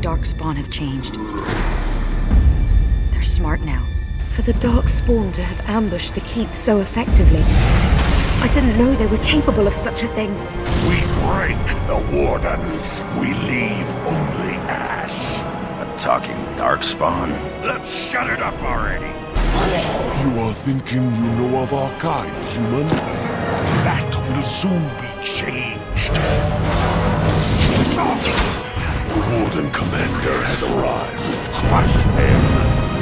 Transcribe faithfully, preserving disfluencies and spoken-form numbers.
Darkspawn have changed. They're smart now. For the Darkspawn to have ambushed the keep so effectively, I didn't know they were capable of such a thing. We break the Wardens. We leave only ash. A talking Darkspawn. Let's shut it up already. You are thinking you know of our kind, human? That will soon be changed. The Warden Commander has arrived. Crush him.